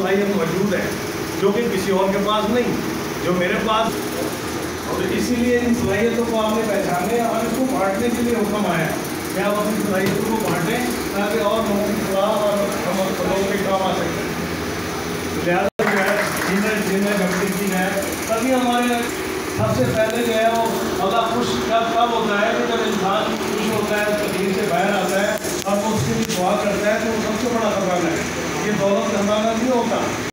सलाहियत मौजूद है जो कि किसी और के पास नहीं, जो मेरे पास। और इसीलिए इन सलाहियतों को आपने पहचाने और इसको बांटने के लिए हुक्म आया कि आप अपनी सलाहियतों को बांटें ताकि और लोगों की सलाह और हम लोगों के काम आ सकें। लिहाजा जो है जिन्हें भक्ति की है तभी हमारे सबसे पहले जो है वो अल्लाह खुश कब होता है कि जब इंसान खुश होता है, तकलीफ से बाहर आता है और वो उसके लिए दुआ करता है, तो वो सबसे बड़ा खजाना है। ये दौलत खजाना नहीं होता।